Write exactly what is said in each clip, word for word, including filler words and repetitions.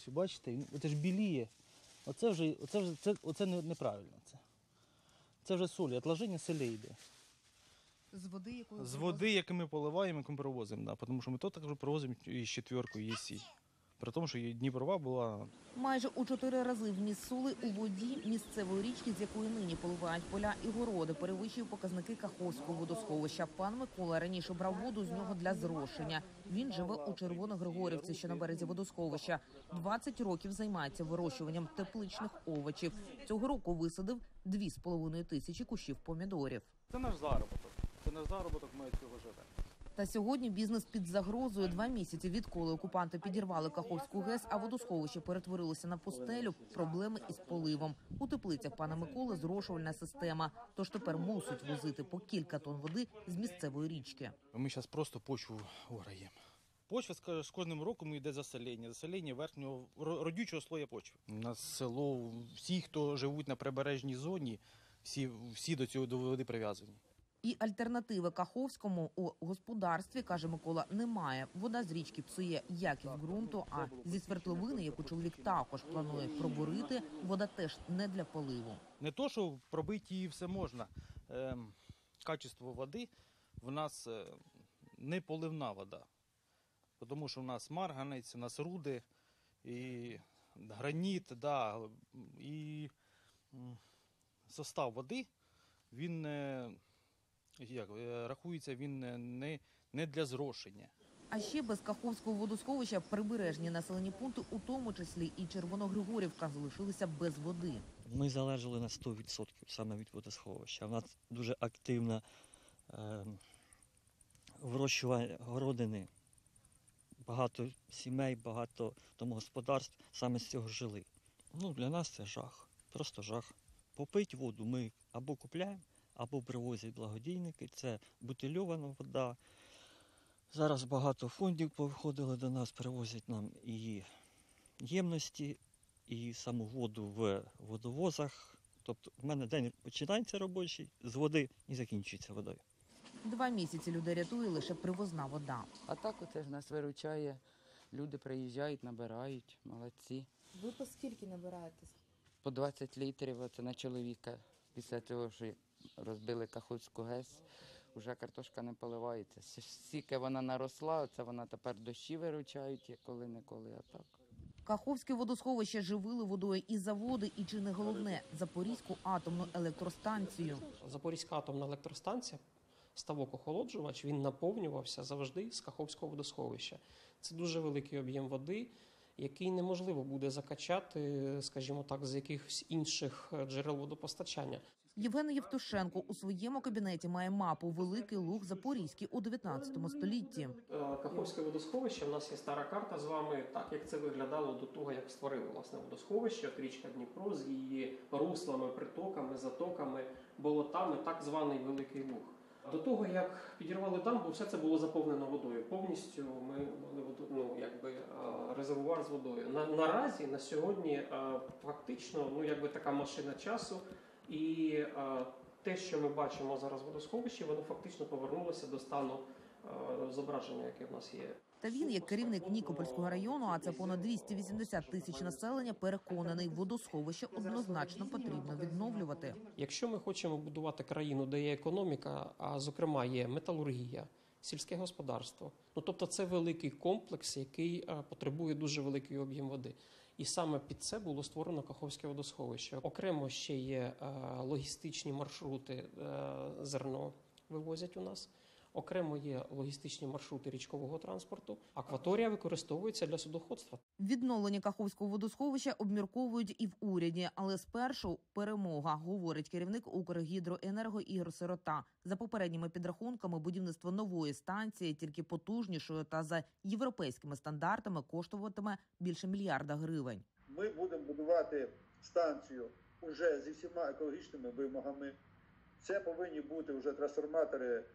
ось бачите, це ж біліє. Оце вже, оце вже це, оце неправильно. Це Це вже солі, отложення солей йде. З води, якою З води, яку ми поливаємо, яку ми привозимо, да, тому що ми то також привозимо із четвіркою ЄСІ. При тому, що Дніпрова була... Майже у чотири рази вміст соли у воді місцевої річки, з якої нині поливають поля і городи, перевищує показники Каховського водосховища. Пан Микола раніше брав воду з нього для зрошення. Він живе у Червоногригорівці, що на березі водосховища. двадцять років займається вирощуванням тепличних овочів. Цього року висадив дві з половиною тисячі кущів помідорів. Це наш заробіток. Це наш заробіток, ми від цього живемо. Та сьогодні бізнес під загрозою. Два місяці відколи окупанти підірвали Каховську ГЕС, а водосховище перетворилося на пустелю, проблеми із поливом. У теплицях пана Миколи зрошувальна система, тож тепер мусить возити по кілька тонн води з місцевої річки. Ми зараз просто почву ограємо. Почва з кожним роком йде засолення, засолення верхнього родючого слоя почви. У нас село, всі, хто живуть на прибережній зоні, всі, всі до цього до води прив'язані. І альтернативи Каховському у господарстві, каже Микола, немає. Вода з річки псує якість ґрунту, а зі свердловини, яку чоловік також планує пробурити, вода теж не для поливу. Не то, що пробити її все можна. Е, качество води в нас е, не поливна вода. Тому що в нас марганець, у нас руди, і граніт, да, і состав води, він е, як, рахується, він не, не для зрошення. А ще без Каховського водосховища прибережні населені пункти, у тому числі і Червоногригорівка, залишилися без води. Ми залежали на сто відсотків саме від водосховища. У нас дуже активне е, вирощування городини. Багато сімей, багато домогосподарств саме з цього жили. Ну, для нас це жах, просто жах. Попити воду ми або купляємо, або привозять благодійники. Це бутильована вода. Зараз багато фондів повиходили до нас, привозять нам і ємності, і саму воду в водовозах. Тобто в мене день починається робочий з води і закінчується водою. Два місяці людей рятує лише привозна вода. А так оце ж нас виручає. Люди приїжджають, набирають, молодці. Ви по скільки набираєтесь? По двадцять літрів оце на чоловіка. Після того, що розбили Каховську ГЕС, вже картошка не поливається. Стільки вона наросла, це вона тепер дощі виручають, як коли-неколи, а так. Каховське водосховище живили водою і заводи, і, чи не головне, Запорізьку атомну електростанцію. Запорізька атомна електростанція, ставок-охолоджувач, він наповнювався завжди з Каховського водосховища. Це дуже великий об'єм води, який неможливо буде закачати, скажімо так, з якихось інших джерел водопостачання. Євген Євтушенко у своєму кабінеті має мапу «Великий Луг Запорізький» у дев'ятнадцятому столітті. Каховське водосховище, у нас є стара карта з вами, так як це виглядало до того, як створили власне водосховище, от річка Дніпро з її руслами, притоками, затоками, болотами, так званий Великий Луг. До того, як підірвали дамбу, все це було заповнено водою. Повністю ми мали воду, ну, якби, резервуар з водою. На, наразі, на сьогодні, фактично, ну, якби така машина часу. І те, що ми бачимо зараз в водосховищі, воно фактично повернулося до стану зображення, яке в нас є. Та він, як керівник Нікопольського району, а це понад двісті вісімдесят тисяч населення, переконаний, водосховище однозначно потрібно відновлювати. Якщо ми хочемо будувати країну, де є економіка, а зокрема є металургія, сільське господарство, ну тобто це великий комплекс, який потребує дуже великий об'єм води. І саме під це було створено Каховське водосховище. Окремо ще є логістичні маршрути, зерно вивозять у нас. Окремо є логістичні маршрути річкового транспорту. Акваторія використовується для судоходства. Відновлення Каховського водосховища обмірковують і в уряді, але спершу перемога, говорить керівник Укргідроенерго Ігор Сирота. За попередніми підрахунками, будівництво нової станції, тільки потужнішою та за європейськими стандартами, коштуватиме більше мільярда гривень. Ми будемо будувати станцію вже зі всіма екологічними вимогами. Це повинні бути вже трансформатори,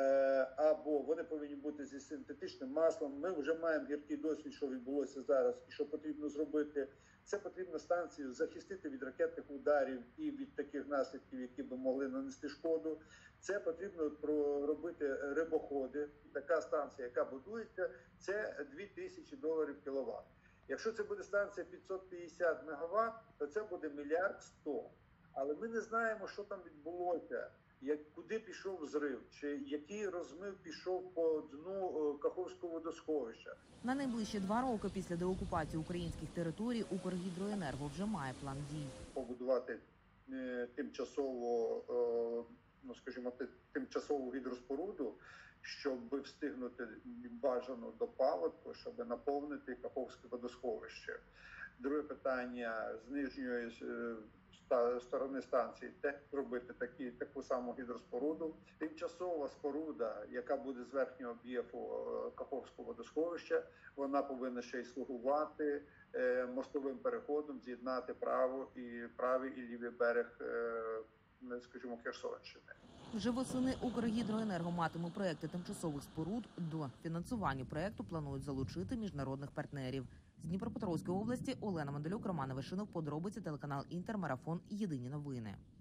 або вони повинні бути зі синтетичним маслом. Ми вже маємо гіркий досвід, що відбулося зараз і що потрібно зробити. Це потрібно станцію захистити від ракетних ударів і від таких наслідків, які б могли нанести шкоду. Це потрібно робити рибоходи. Така станція, яка будується, це дві тисячі доларів кіловат. Якщо це буде станція п'ятсот п'ятдесят мегаватт, то це буде мільярд сто. Але ми не знаємо, що там відбулося, як, куди пішов взрив, чи який розмив пішов по дну е, Каховського водосховища. На найближчі два роки після деокупації українських територій Укргідроенерго вже має план дій. Побудувати е, тимчасово, е, ну скажімо, ти- тимчасову гідроспоруду, щоб встигнути бажано до паводку, щоб наповнити Каховське водосховище. Друге питання з нижньої е, ста- сторони станції те робити такі таку саму гідроспоруду. Тимчасова споруда, яка буде з верхнього об'єкту е, Каховського водосховища, вона повинна ще й слугувати е, мостовим переходом, з'єднати право і правий і лівий берег, е, скажімо, Херсонщини. Вже восени Укргідроенерго матиме проекти тимчасових споруд. До фінансування проекту планують залучити міжнародних партнерів. З Дніпропетровської області Олена Манделюк, Роман Вишинов. Подробиці телеканал Інтер, Марафон. Єдині новини.